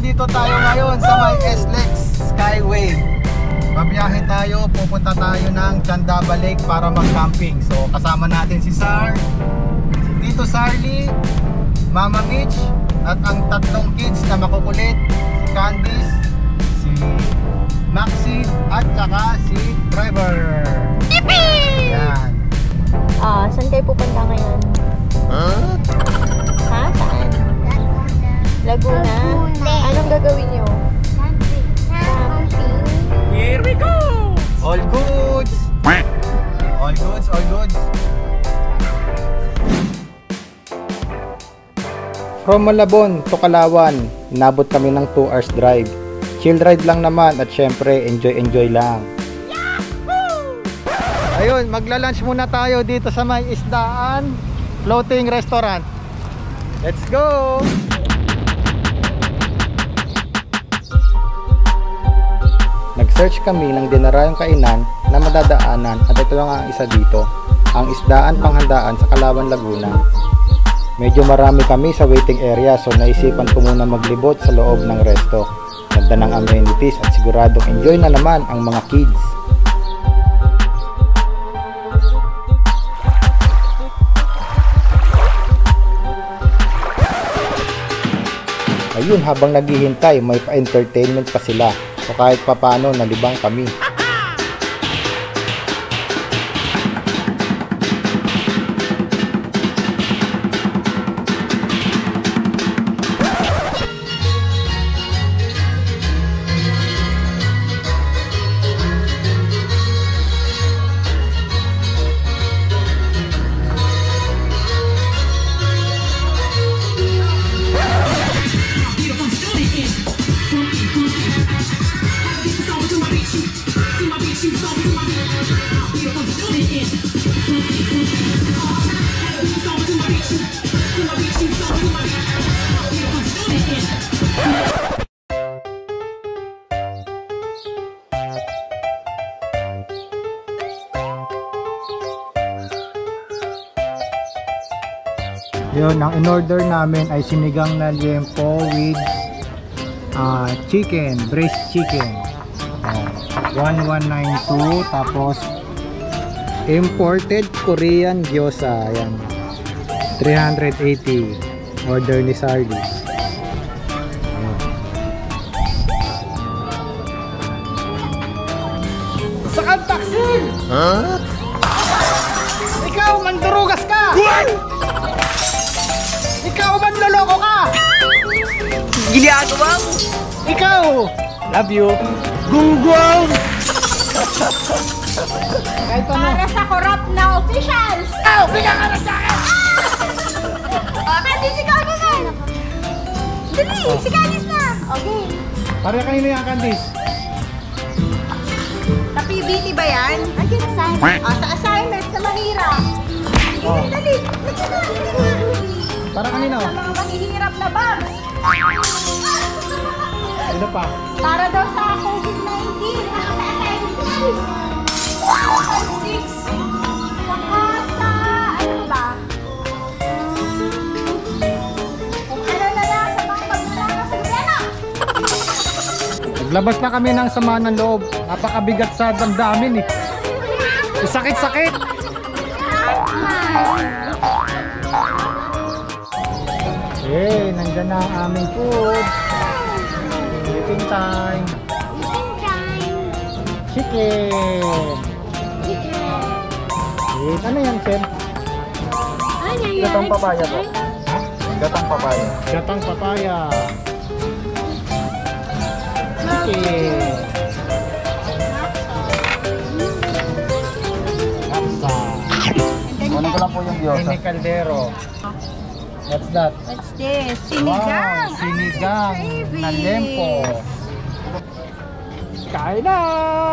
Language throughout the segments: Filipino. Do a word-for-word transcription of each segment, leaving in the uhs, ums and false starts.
nandito tayo ngayon sa may S L E X Skyway. Babiyahe tayo, pupunta tayo ng Candaba Lake para mag-camping. So kasama natin si Sar, si Tito Sarly, Mama Mitch, at ang tatlong kids na makukulit, si Candice, si Maxi, at saka si Driver. Yippee! Yan. Ah, saan kayo pupunta ngayon? Huh? Ha? Saan? Laguna. Laguna. Anong gagawin nyo? Camping. Camping. Here we go! All goods! All goods, all goods. From Malabon to Kalawan, nabot kami ng two hours drive. Chill ride lang naman at syempre enjoy enjoy lang. Yahoo! Ayun, magla-lunch muna tayo dito sa may Isdaan Floating Restaurant. Let's go! Nag-search kami ng dinarayong kainan na madadaanan at ito lang ang isa dito, ang Isdaan Panghandaan sa Kalawan, Laguna. Medyo marami kami sa waiting area so naisipan ko muna maglibot sa loob ng resto. Ganda ng amenities at siguradong enjoy na naman ang mga kids. Ayun, habang naghihintay may pa-entertainment pa sila. So kahit papano nalibang kami. Yun, ang in-order namin ay sinigang na liempo with uh, chicken, braised chicken. Uh, one one nine two, tapos imported Korean gyoza. Ayan, three eighty. Order ni Sarly. Sakang taksil! Huh? Ikaw, mandurugas ka! Ikaw, manloloko ka! Ginagawa mo! Ikaw! Love you! Gunggong! Kahit ano. Para sa corrupt na officials! Ikaw! Bigyan ka na sa akin! Ah! Candice, ikaw naman! Dali! Si Candice na! Okay. Para kanino yan, Candice? Sa P B T ba yan? Ay, assignment. Ah, sa assignment, sa mahirap. Oh. Dali! Dali! Para kanino? Sa mga mahihirap na bags. Ano pa? Para daw sa COVID nineteen. Nakaka-assignment guys. Six. Saka sa, ano ba? Kung ano na lang sa mga paglalaka sa gobyerno. Naglabas na kami ng sama ng loob. Napakabigat sa damdamin eh. Sakit-sakit! Eh, nandyan na ang aming food. Eating time. Eating time. Chicken. Chicken. Eh, ano yan, Chen? Ano yan? Gatang papaya po. Ha? Gatang papaya. Gatang papaya. Chicken. Laksa. Ano ko lang po yung gyoza? Mini caldero. What's that? What's this? Sinigang. Wow, sinigang Ay, na lempo. Kain na!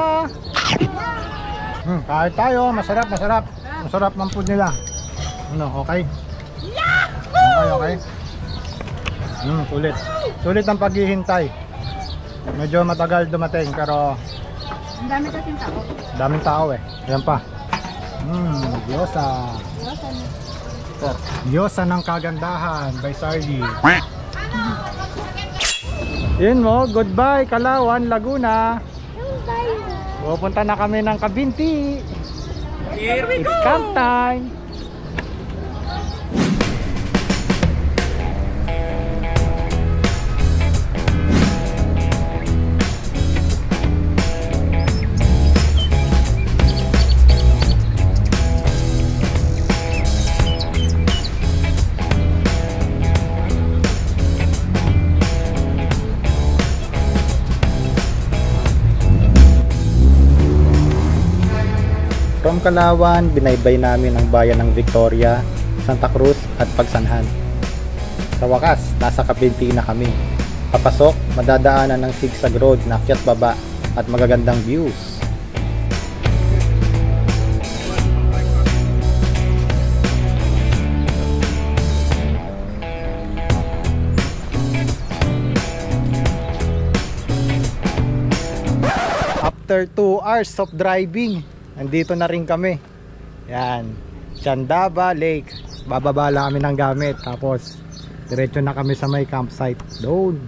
Hmm, kain tayo. Masarap, masarap. Masarap ng food nila. Ano, okay? Okay, okay. Hmm, sulit. Sulit ang paghihintay. Medyo matagal dumating pero Ang dami kasing tao. daming tao eh. Ayan pa. Hmm, gyoza. Gyoza ng kagandahan by Sarly. Yun mo, goodbye Kalawan, Laguna. Saan tayo? Pupunta na kami ng Kabinti. Here we It's camp time. From Kalawan, binaybay namin ang bayan ng Victoria, Santa Cruz at Pagsanhan. Sa wakas, nasa Kabinti na kami. Papasok, madadaanan ng zigzag road na akyat baba at magagandang views. After two hours of driving, nandito na rin kami. Yan, Chandaba Lake. Bababa lang kami ng gamit. Tapos diretso na kami sa may campsite doon.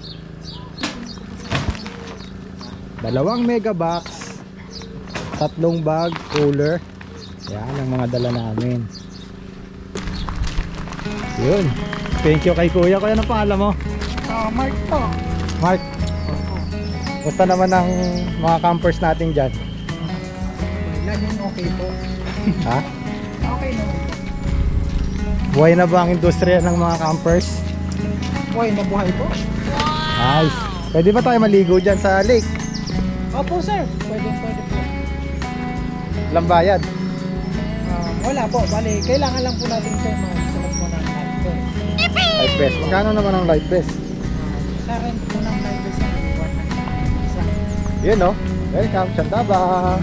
Dalawang mega box, tatlong bag, cooler. Yan ang mga dala namin. Yun. Thank you kay kuya. Kuya, ano pangalan mo? Uh, Mark po. Mark. Basta naman ang mga campers natin dyan. Laging okay po. Ha? Okay naman po. Buhay na ba ang industriya ng mga campers? Buhay na buhay po. Nice. Pwede ba tayo maligo dyan sa lake? Opo sir. Pwede pwede po. Walang bayad. Um, wala po. Bali, kailangan lang po natin sir magsulat po ng life vest. Life vest. Magkano naman ang life vest? Sa akin po ng life vest na isa. Yun no. Welcome, Chandaba.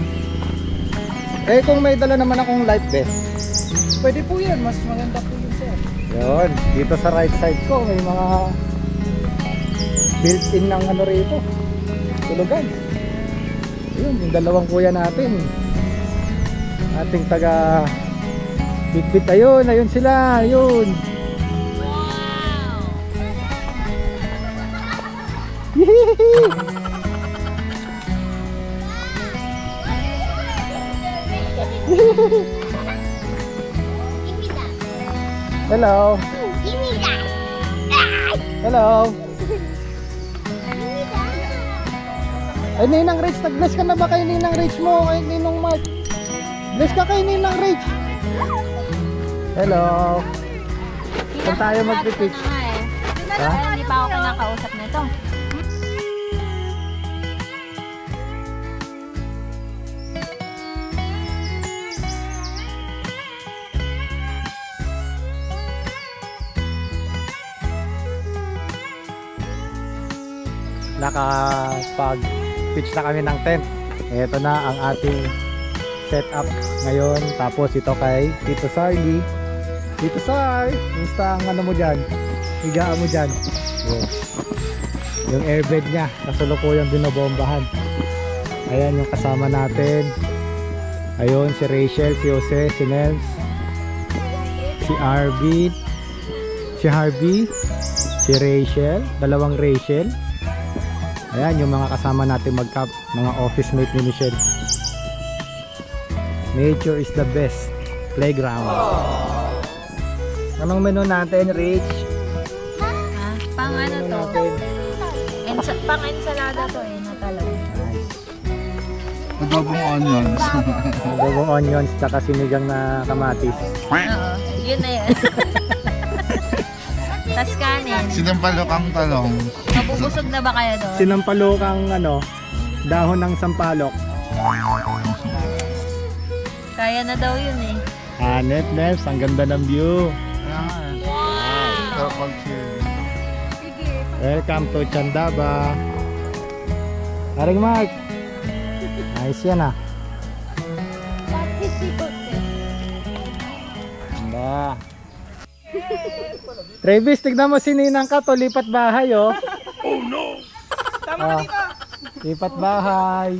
Eh kung may dala naman akong life vest. Pwede po yun. Mas maganda po yun sir. Yun. Dito sa right side ko may mga built-in ng ano rito. Tulugan. Yun. Yung dalawang kuya natin. Ating taga Bitbit. Ayun. Ayun sila. Ayun. Yee! Hello. Hello. Ay, Ninang Rich, nag-bless ka na ba kay Ninang Rich mo? Kay Ninong Mark? Bless ka kay Ninang Rich. Hello. Saan tayo mag-pitch? Ha? Hindi pa ako kinakausap nito. Nakapag-pitch na kami ng tent. Ito na ang ating setup ngayon. Tapos ito kay Tito Sarly. Tito Sar, musta ang ano mo dyan? Higaan mo dyan. Yes. Yung airbed niya, kasulukuyang binobombahan. Ayan yung kasama natin. Ayun, si Rachel, si Jose, si Nels, si Arby, si Harvey, si Rachel, dalawang Rachel. Ayan yung mga kasama natin mag-camp, mga office mate ni Michelle. Nature is the best playground. Anong menu natin, Rich? Ah, pang ano Menu to? natin. Ensa pang ensalada to eh, natalaw. Nice. Adobong onions. Adobong onions, tsaka sinigang na kamatis. Oo, yun na yan. Tas kanin. Sinampalok ang talong. Mabubusog na ba kayo doon? Sinampalokang ano, dahon ng sampalok. Kaya na daw yun eh. Hanet, Nels, ang ganda ng view. Ayan. Wow! Sarap mag-chill. Welcome to Chandaba. Aring Mark. Nice yan ah. Ganda. Travis, tignan mo si Ninang ka to, lipat bahay oh. Oh no! Tama Ah, na dito! lipat bahay.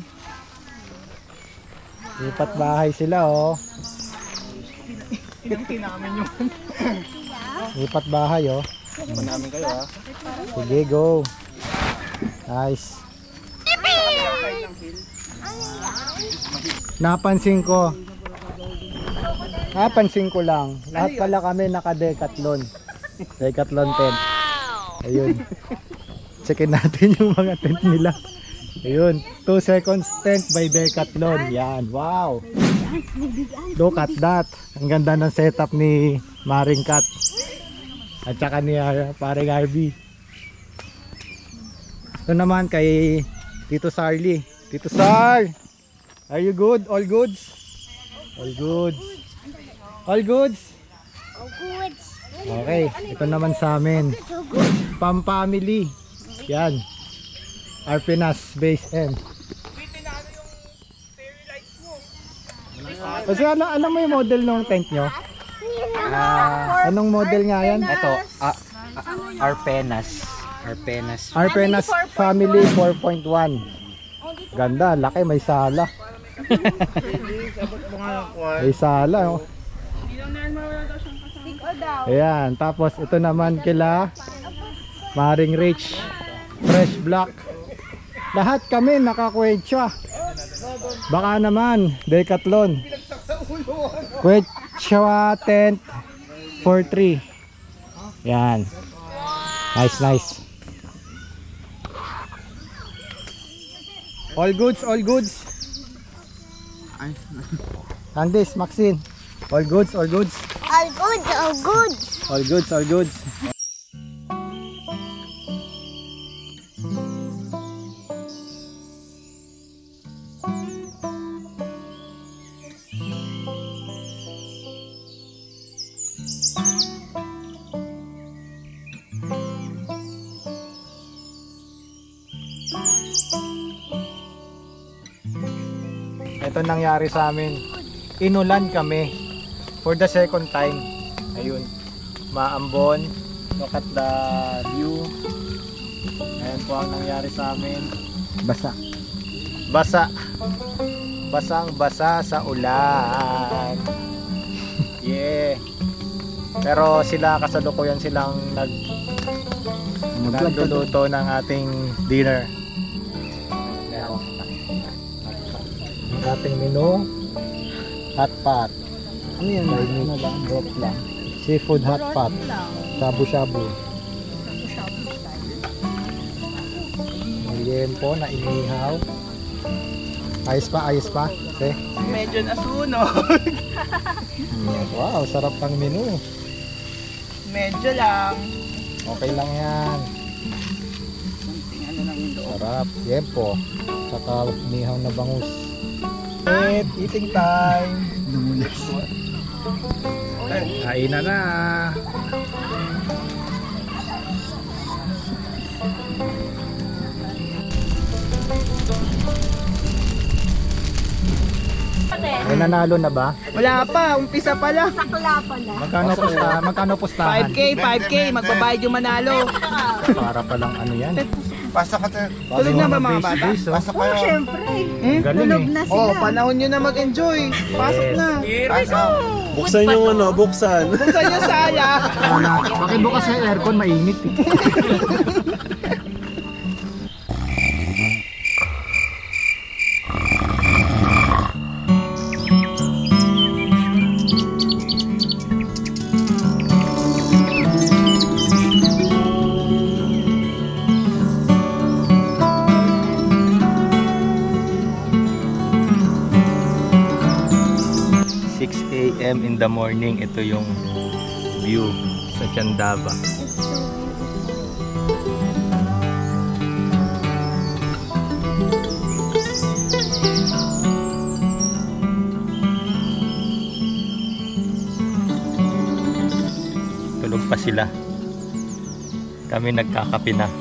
Lipat bahay sila oh. Inangkin namin yun. Lipat bahay oh. namin kayo ha. Sige, go. Nice. Napansin ko. Napansin ko lang. Lahat pala kami naka-decathlon. Decathlon tent. Ayun. Checkin natin yung mga tent nila. Ayun. two seconds tent by Decathlon. Yan. Wow. Look at that. Ang ganda ng setup ni Maring Kat. At saka ni uh, Paring Harvey. Ito naman kay Tito Sarly. Tito Sar! Are you good? All goods? All goods. All goods? Okay. Ito naman sa amin. Pam family. Yan. Arpinas base end. Kasi ano, ano mo yung model ng tent nyo? Ah, Anong model nga yan? ito, ah, ah, Arpenas. Arpenas. Arpenas Family four point one. Ganda, laki, may sala. May sala, oh. Ayan, tapos ito naman kila Maring Rich, Fresh Black. Lahat kami nakakwetsya. Baka naman Decathlon Kwetsya tent four three. Yan. Nice, nice. All goods, all goods. Candice, Maxine. All goods, all goods. All good, all good. All goods, all goods. Ito nangyari sa amin. Inulan kami for the second time. Ayun, Maambon. Look at the view. Ayan po ang nangyari sa amin. Basa. Basa. Basang basa sa ulan. Yeah. Pero sila kasalukuyan silang nag nagluluto ng ating dinner. Ayan. Ang ating menu, hot pot. Ano yan? Ano lang? Drop lang. Seafood hot pot. Shabu-shabu. Liempo na inihaw. Ayos pa, ayos pa. Okay. Medyo nasunog. Wow, sarap ng menu. Medyo lang. Okay lang yan. Ano lang yung loob. Sarap. Liempo. Saka inihaw na bangus. Eat, eating time. Kain na na. May nanalo na ba? Wala pa, umpisa pa lang. Sakla pala. Magkano pusta? Magkano pustahan? five K, five K, magbabayad yung manalo. Para palang ano yan? Pasok ka tayo. Tulog na ba mga bata? Base, base, oh. Pasok kayo. Siyempre. Hmm? Galing Tulog eh. na Oh, sila. panahon nyo na mag-enjoy. Pasok na. Pasok. Buksan yung ano, buksan. Buksan yung sala. Bakit bukas yung aircon mainit eh. six A M in the morning, ito yung view sa Candaba. Tulog pa sila. Kami nagkakape na.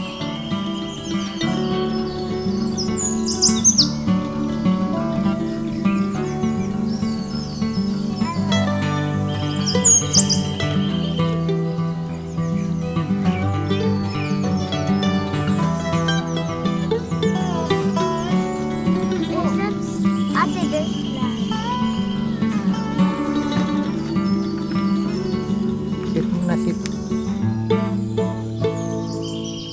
Ate, this lang. Sit muna, sit.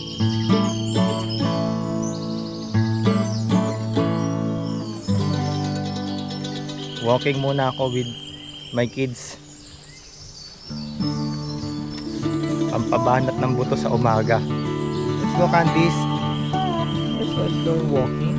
Walking muna ako with my kids. Pampabanat ng buto sa umaga. Let's go, Candice. Let's, let's go walking.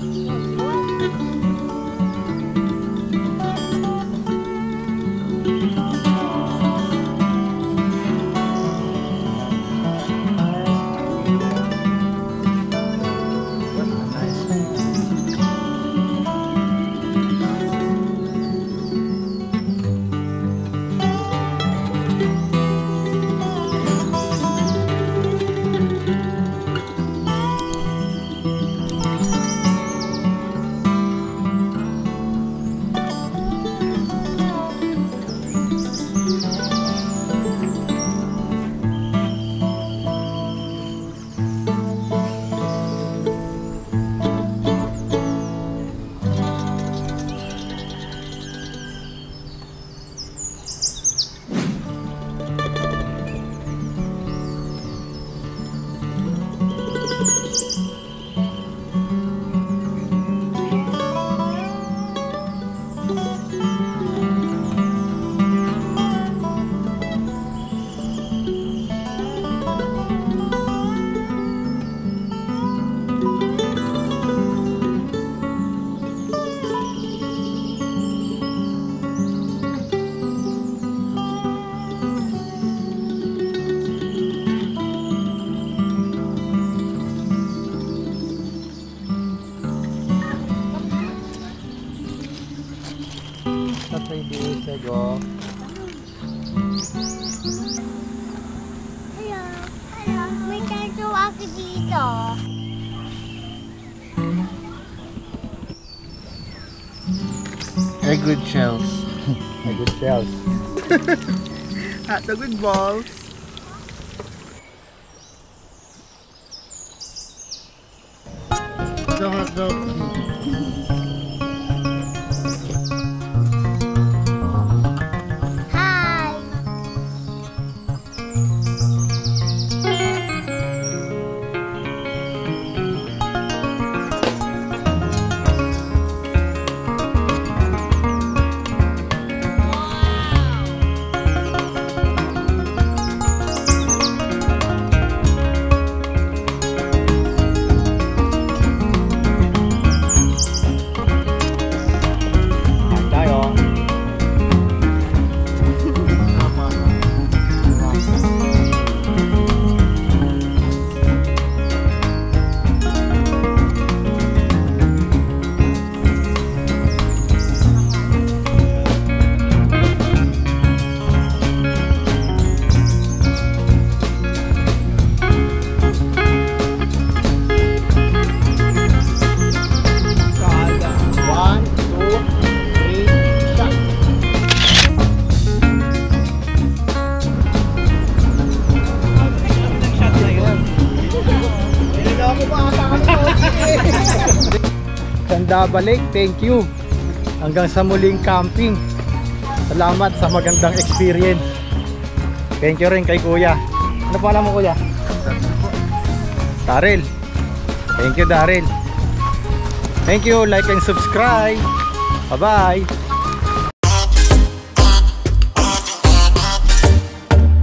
Go. Hello. Hello. May tato ako dito. A good shells. A good shells. At the good balls. The hot dog. Candaba Lake, thank you. Hanggang sa muling camping. Salamat sa magandang experience. Thank you rin kay Kuya. Ano pala mo, Kuya? Daryl. Thank you, Daryl. Thank you, like and subscribe. Bye-bye.